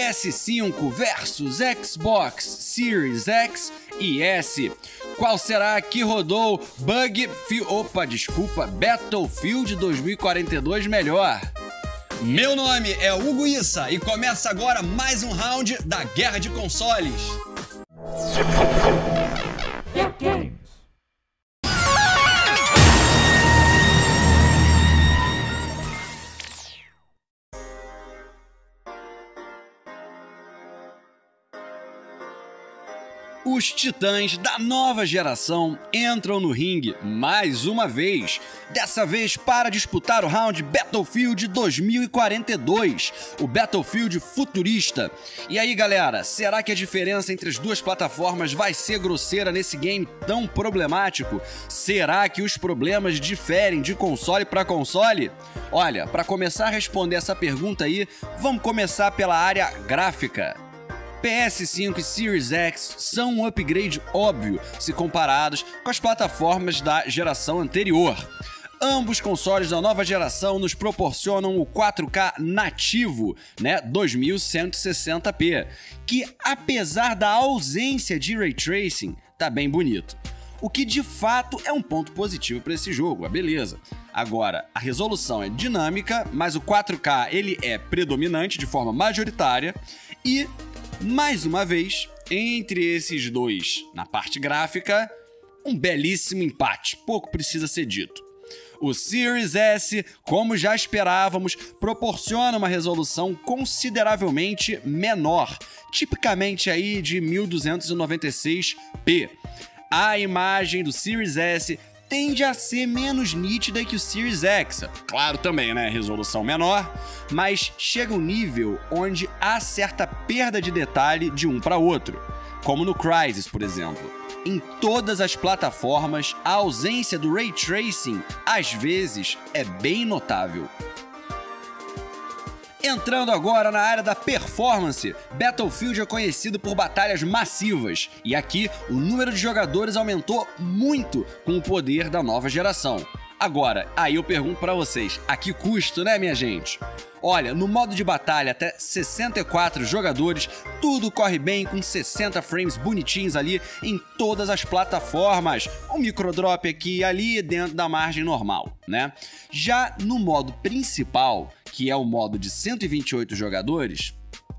PS5 versus Xbox Series X e S. Qual será que rodou Battlefield 2042 melhor? Meu nome é Hugo Issa e começa agora mais um round da Guerra de Consoles. Os titãs da nova geração entram no ringue mais uma vez, dessa vez para disputar o round Battlefield 2042, o Battlefield futurista. E aí galera, será que a diferença entre as duas plataformas vai ser grosseira nesse game tão problemático? Será que os problemas diferem de console para console? Olha, para começar a responder essa pergunta aí, vamos começar pela área gráfica. PS5 e Series X são um upgrade óbvio se comparados com as plataformas da geração anterior. Ambos consoles da nova geração nos proporcionam o 4K nativo, 2160p, que apesar da ausência de Ray Tracing, tá bem bonito. O que de fato é um ponto positivo para esse jogo, beleza. Agora, a resolução é dinâmica, mas o 4K ele é predominante de forma majoritária e, mais uma vez, entre esses dois, na parte gráfica, um belíssimo empate, pouco precisa ser dito. O Series S, como já esperávamos, proporciona uma resolução consideravelmente menor, tipicamente aí de 1296p. A imagem do Series S tende a ser menos nítida que o Series X. Claro também, resolução menor, mas chega um nível onde há certa perda de detalhe de um para outro, como no Crysis, por exemplo. Em todas as plataformas, a ausência do Ray Tracing, às vezes, é bem notável. Entrando agora na área da performance, Battlefield é conhecido por batalhas massivas, e aqui o número de jogadores aumentou muito com o poder da nova geração. Agora, aí eu pergunto pra vocês, a que custo, minha gente? Olha, no modo de batalha até 64 jogadores, tudo corre bem com 60 frames bonitinhos ali em todas as plataformas. Um microdrop aqui e ali dentro da margem normal, Já no modo principal, que é o modo de 128 jogadores,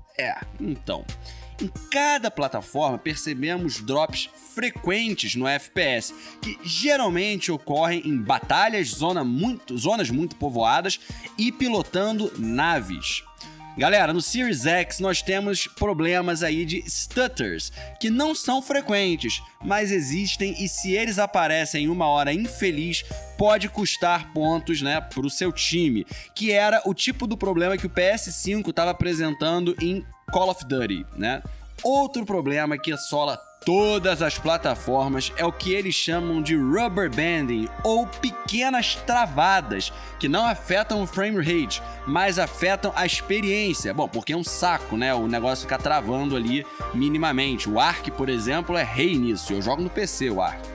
então, em cada plataforma percebemos drops frequentes no FPS, que geralmente ocorrem em batalhas, zonas muito povoadas e pilotando naves. Galera, no Series X nós temos problemas aí de stutters, que não são frequentes, mas existem e se eles aparecem em uma hora infeliz, pode custar pontos, para o seu time, que era o tipo do problema que o PS5 estava apresentando em Call of Duty, Outro problema que assola todas as plataformas é o que eles chamam de rubber banding, ou pequenas travadas, que não afetam o frame rate, mas afetam a experiência. Bom, porque é um saco, o negócio ficar travando ali minimamente. O Ark, por exemplo, é rei nisso. Eu jogo no PC o Ark.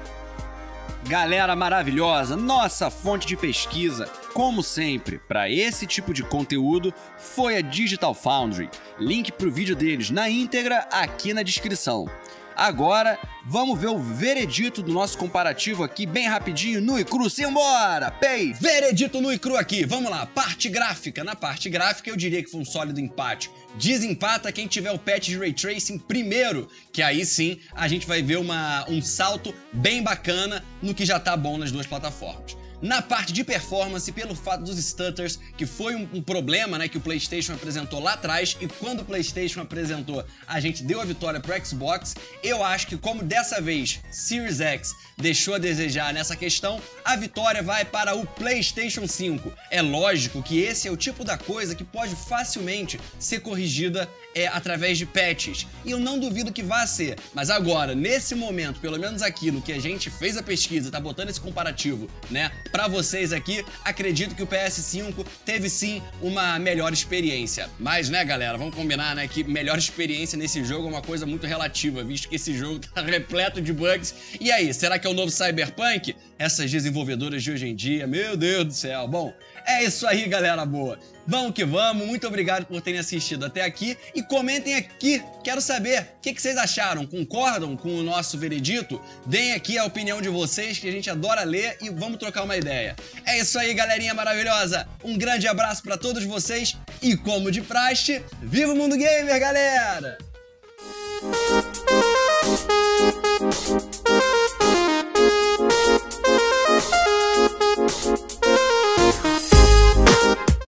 Galera maravilhosa, nossa fonte de pesquisa, como sempre, para esse tipo de conteúdo foi a Digital Foundry. Link pro vídeo deles na íntegra aqui na descrição. Agora, vamos ver o veredito do nosso comparativo aqui bem rapidinho, nu e cru. Simbora! Pei! Veredito nu e cru aqui, vamos lá. Parte gráfica. Na parte gráfica eu diria que foi um sólido empate. Desempata quem tiver o patch de Ray Tracing primeiro, que aí sim a gente vai ver um salto bem bacana no que já tá bom nas duas plataformas. Na parte de performance, pelo fato dos stutters, que foi um problema que o PlayStation apresentou lá atrás, e quando o PlayStation apresentou, a gente deu a vitória pro Xbox, eu acho que como dessa vez Series X deixou a desejar nessa questão, a vitória vai para o PlayStation 5. É lógico que esse é o tipo da coisa que pode facilmente ser corrigida através de patches, e eu não duvido que vá ser, mas agora, nesse momento, pelo menos aqui no que a gente fez a pesquisa, tá botando esse comparativo, pra vocês aqui, acredito que o PS5 teve sim uma melhor experiência. Mas, galera, vamos combinar, que melhor experiência nesse jogo é uma coisa muito relativa, visto que esse jogo tá repleto de bugs. E aí, será que é o novo Cyberpunk? essas desenvolvedoras de hoje em dia, meu Deus do céu. Bom, é isso aí, galera boa. Vamos que vamos, muito obrigado por terem assistido até aqui e comentem aqui, quero saber o que vocês acharam, concordam com o nosso veredito? Deem aqui a opinião de vocês, que a gente adora ler e vamos trocar uma ideia. É isso aí, galerinha maravilhosa, um grande abraço pra todos vocês e como de praxe, viva o Mundo Gamer, galera!